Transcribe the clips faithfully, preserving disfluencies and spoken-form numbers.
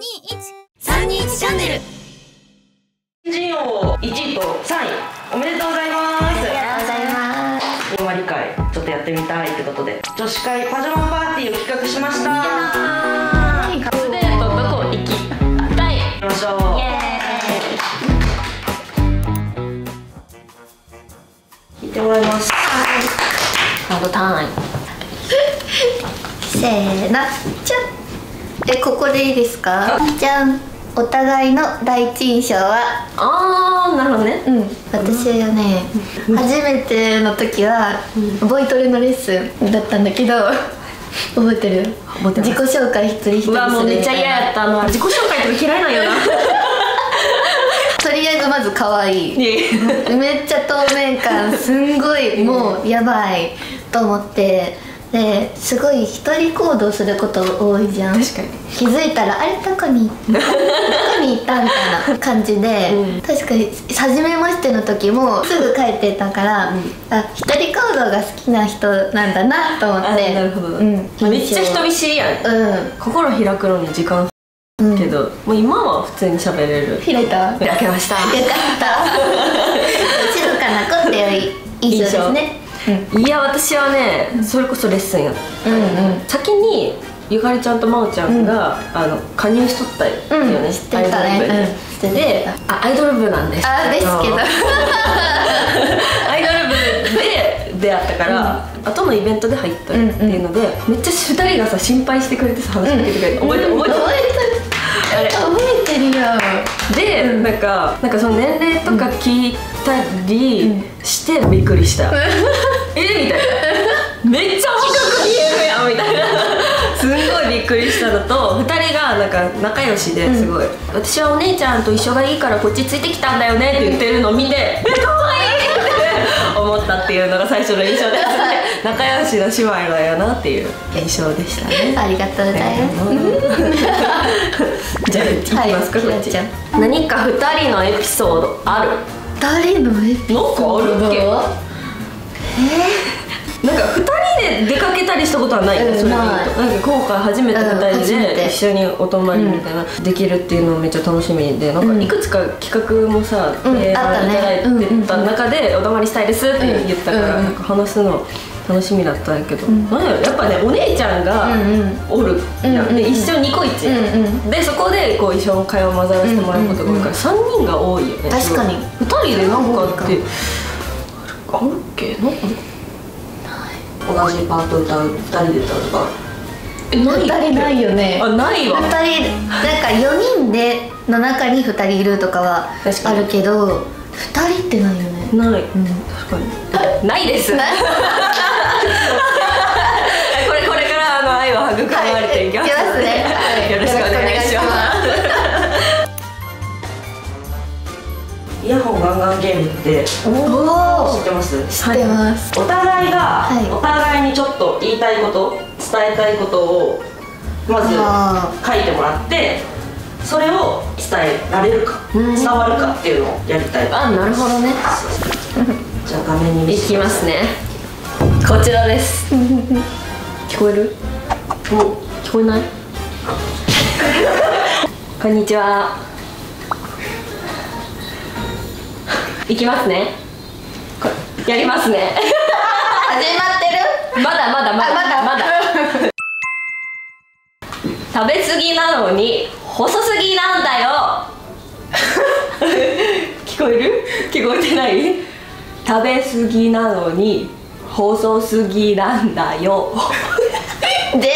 にいち さんにいちチャンネル。 新人王いちいとさんいおめでとうございます。 ありがとうございます。 終わり会ちょっとやってみたいってことで女子会パジャマパーティーを企画しました。 初デートどこ行きたい。 行きましょう。 イエーイ。 聞いてもらいます。 ハードターン。 せーの、じゃん。え、ここでいいですか？じゃん。お互いの第一印象は？ あー、なるほどね。 うん、私はね、初めての時は、ボイトレのレッスンだったんだけど、覚えてる？ 覚えてます。 自己紹介一人一人するみたいな。 うわ、もうめっちゃ嫌やったの。自己紹介とか嫌いなんよな。 とりあえずまず可愛い。めっちゃ透明感すんごいもうやばいと思って。ですごい一人行動すること多いじゃん。 確かに。 気づいたらあれどこにどこに行ったみたいな感じで、うん、確かに初めましての時もすぐ帰ってたから、うん、あ、一人行動が好きな人なんだなと思って。 なるほど、 うん、 めっちゃ人見知りやん。うん、心開くのに時間けど、うん、もう今は普通に喋れる。 開いた？ 開けました。よかった静かな子っていう印象ですね。 うん、いや、私はね、それこそレッスンやった、うんうん、先にゆかりちゃんとまおちゃんが、うん、あの加入しとったよね、うん、知ってたね、うん、で、あ、アイドル部なんですあ、ですけどアイドル部で出会ったから、うん、後のイベントで入ったっていうので、うんうん、めっちゃふたりがさ心配してくれてさ話しかけてくれて、うん、覚えてる覚えてるあれ覚えてるよ。 で、うん、なんかなんかその年齢とか聞いたりしてびっくりした、うん、えみたいな、めっちゃ若く見えるやんみたいなすんごいびっくりしたのと、ふたりがなんか仲良しですごい、うん、私はお姉ちゃんと一緒がいいからこっちついてきたんだよねって言ってるのを見て、え、かわいいって思ったっていうのが最初の印象ですね。仲良しの姉妹だよなっていう印象でしたね。 ありがとうございますじゃあいきますか、こっち。何かふたりのエピソードある？ ふたりのエピソードなんかあるっけ？えー、なんかふたりで出かけたりしたことはないよね、それで言うと。なんか今回初めてふたりで一緒にお泊まりみたいなできるっていうのめっちゃ楽しみで、なんかいくつか企画もさ提案いただいてた中でお泊まりしたいですって言ったから、なんか話すの楽しみだったんやけど、なんやろ、やっぱね、お姉ちゃんがおるやんで、一緒にニコイチで、そこでこう一緒に会話混ざらせてもらうことが多いからさんにんが多いよね。 確かにふたりでなんかってあるっけ？なんか同じパート歌うふたりで歌うとか、 え、ふたりないよね。 あ、ないわ。 ふたりなんかよにんでの中にふたりいるとかはあるけど、ふたりってないよね。 ない、うん、確かにないです。これこれからあの愛は育まれていきますので、よろしくお願いします。イヤホンガンガンゲームって知ってます？ 知ってます。 お互いがお互いにちょっと言いたいこと、伝えたいことをまず書いてもらって、それを伝えられるか伝わるかっていうのをやりたい。 あ、なるほどね。 じゃあ画面にいきますね。こちらです。聞こえる？もう聞こえない？こんにちは。いきますね。やりますね。 始まってる？ まだまだまだまだまだ。食べ過ぎなのに細すぎなんだよ。聞こえる？聞こえてない？食べ過ぎなのに細すぎなんだよ。 全然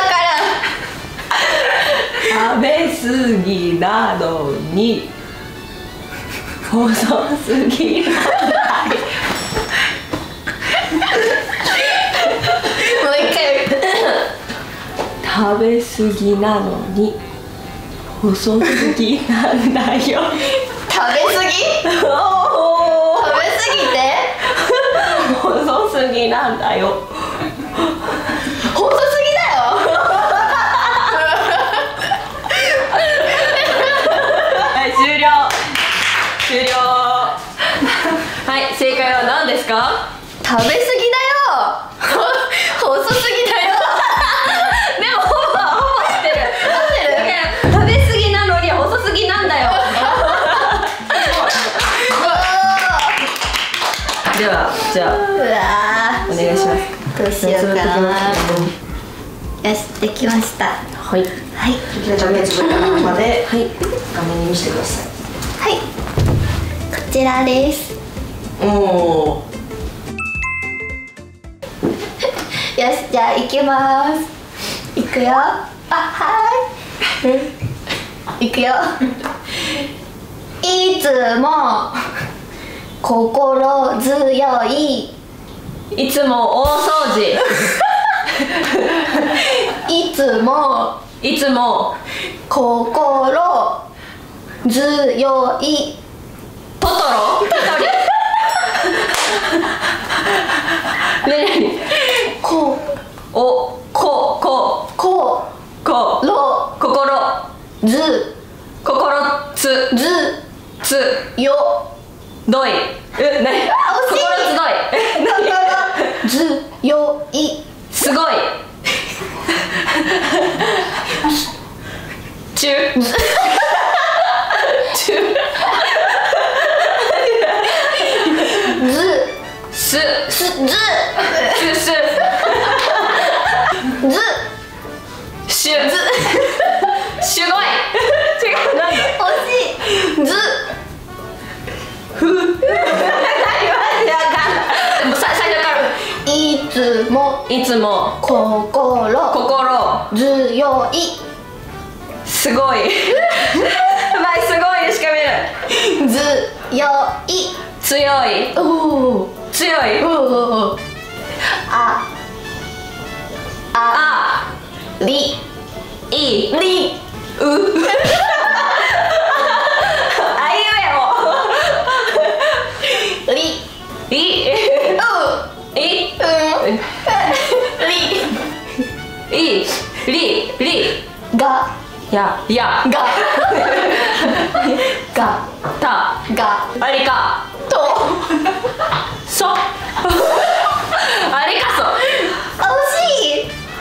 わからん。食べ過ぎなのに細すぎなんだよ。 もう一回。 食べ過ぎなのに細すぎなんだよ。 食べ過ぎ？食べ過ぎて？ 細すぎなんだよ。 細すぎだよ。 はい、終了。終了。はい、正解は何ですか？ 食べ過ぎだよ。細すぎだよ。 でもほぼほぼ合ってる。 合ってる。 食べ過ぎじゃあうわお願いします。 どうしようかな。よし、できました。 はいはいじゃあ目つぶったままではい画面に見せてください。 はい、こちらです。 おお。 よし、じゃあ行きます。行くよ。あ、はい。行くよ。いつも心強い。 いつも大掃除。 いつもいつも心強い。 トトロねえこおこここころ心ず心つずつよどいえなに惜しい心つどい心強い。 すごい中中ずすすずすすずしゅずすごい違うなんだ惜しい。ずふ何マジであかんさ最初からいつもいつも心心強い。 すごいまあすごいしか見えないずよい。 強いおお強いおおああありいいりうあいうりえもいいういうんりいいりりがややががたがありかとそありかそ惜しい。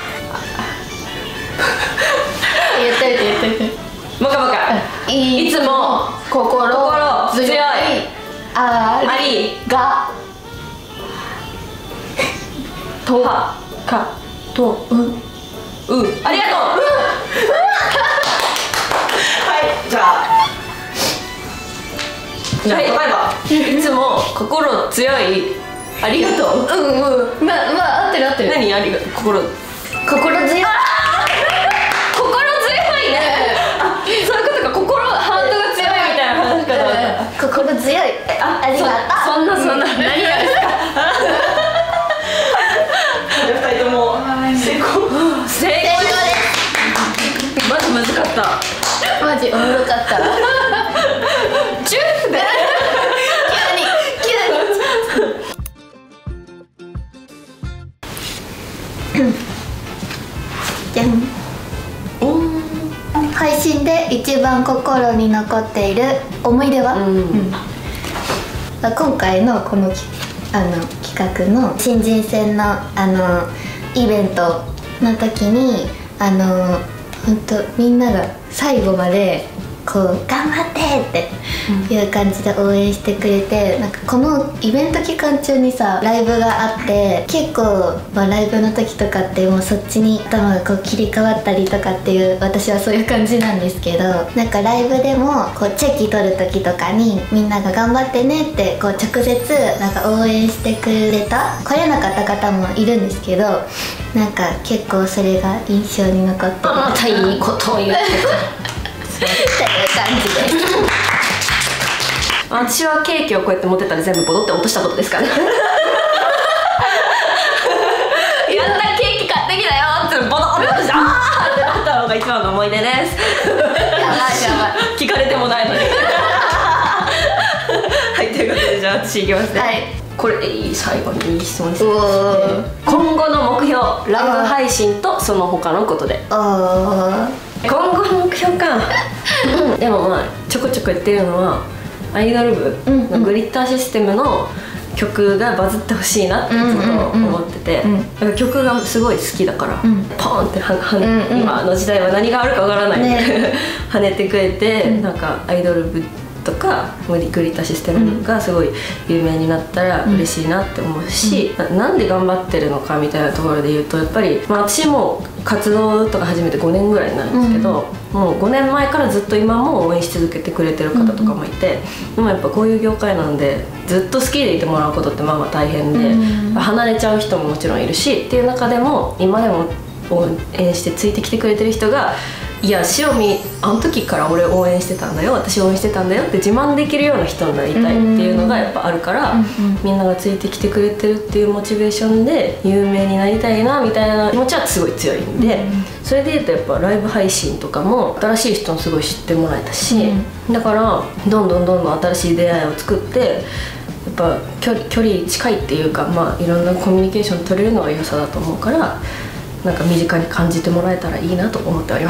言ってみて言ってみて。 もかもかいいつも心心強いあありがとはかとううありがとうはいじゃあじゃあはい例えばいつも心強いありがとううんうんままあ合ってる合ってる。 何ありが心心強い。 心強いねあそういうことか心ハートが強いみたいな話かと思った心強い。あありがとう。 そそんなそんな何がですかじゃあふたりとも成功。 成成功功ですマジ難かったです。マジおもろかった。 チュッで急に急に。じゃん。配信で一番心に残っている思い出は、 うんうん今回のこのきあの企画の新人戦のあのイベントの時にあの本当みんなが最後までこう頑張ってっていう感じで応援してくれて、なんかこのイベント期間中にさライブがあって結構、まあ、ライブの時とかってもうそっちに頭がこう切り替わったりとかっていう私はそういう感じなんですけど、なんかライブでもこうチェキ取る時とかにみんなが頑張ってねってこう直接なんか応援してくれた来れなかった方もいるんですけど、なんか結構それが印象に残ってまたいいことを言ってという感じです。 私はケーキをこうやって持ってたら全部ボドって落としたことですかねやったケーキ買ってきたよってボドって落としたあーってなったのが一番の思い出ですやばいやばい聞かれてもないのにはいということでじゃあ私いきますね、 はい、 これいい最後にいい質問ですね。 おー今後の目標ライブ配信とその他のことでおー今後の目標かうんでもまあちょこちょこ言ってるのはアイドル部のグリッターシステムの曲がバズってほしいなってずっと思ってて、 うんうんうんだから曲がすごい好きだから、 うんポーンってははね、 うんうん今の時代は何があるかわからない、 ね跳ねてくれて、 うんなんかアイドル部とかか無理くりたシステムがすごい有名になったら嬉しいなって思うし、うん、な, なんで頑張ってるのかみたいなところで言うとやっぱり、まあ、私も活動とか始めてごねんぐらいになるんですけど、うん、もうごねんまえからずっと今も応援し続けてくれてる方とかもいて、うん、でもやっぱこういう業界なんでずっと好きでいてもらうことってまあまあ大変で、うん、離れちゃう人ももちろんいるしっていう中でも今でも応援してついてきてくれてる人がいや塩見あの時から俺応援してたんだよ私応援してたんだよって自慢できるような人になりたいっていうのがやっぱあるから、うんうん、みんながついてきてくれてるっていうモチベーションで有名になりたいなみたいな気持ちはすごい強いんで、うん、それでいうとやっぱライブ配信とかも新しい人もすごい知ってもらえたし、うん、だからどんどんどんどん新しい出会いを作ってやっぱ距離、距離近いっていうか、まあ、いろんなコミュニケーション取れるのが良さだと思うからなんか身近に感じてもらえたらいいなと思っております。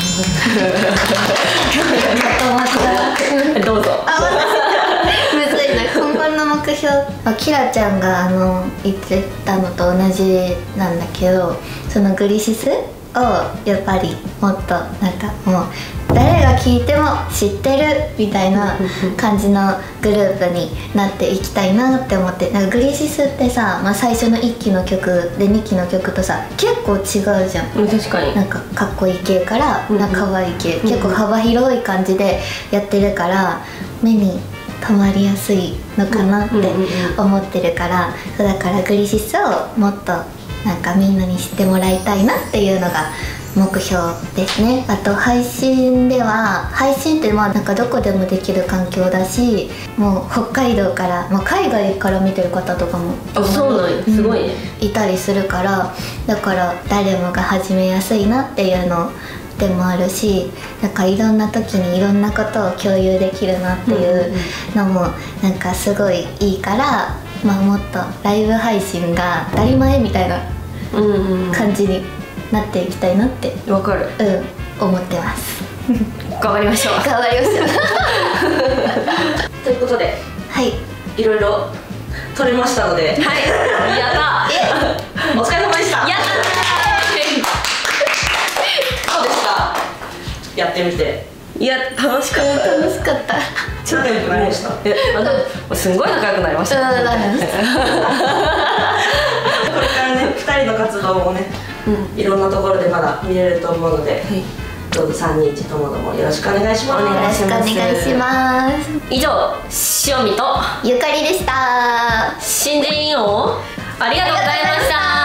どうぞ。 むずいな。今後の目標、あ、キラちゃんがあの言ってたのと同じなんだけど、そのグリシスをやっぱりもっとなんかもう誰が聴いても知ってるみたいな感じのグループになっていきたいなって思って、なんかグリシスってさ、まあ、最初のいっきの曲でにきの曲とさ結構違うじゃん。 確かになんかかっこいい系からなんか可愛い系、結構幅広い感じでやってるから目に留まりやすいのかなって思ってるから、そうだからグリシスをもっとなんかみんなに知ってもらいたいなっていうのが目標ですね。あと配信では配信ってまあなんかどこでもできる環境だし、もう北海道から、まあ、海外から見てる方とかもあそうなんやすごいね、 うん、いたりするから、だから誰もが始めやすいなっていうのでもあるし、なんかいろんな時にいろんなことを共有できるなっていうのもなんかすごいいいから、まあ、もっとライブ配信が当たり前みたいな感じになっていきたいなってわかる、 うん、思ってます頑張りましょう頑張りましょうということで、 はい、 いろいろ撮れましたので、はい、 やったお疲れ様でした。 やったどうでした？やってみて。 いや楽しかった楽しかったちょっと良くなりました。 え、あのすんごい仲良くなりました。 うん、なりました。 これからね、ふたりの活動もね、うん、いろんなところでまだ見れると思うので、はい、どうぞさんにんいちともどもよろしくお願いします。 よろしくお願いします。 以上、塩見とゆかりでした。 新人王ありがとうございました。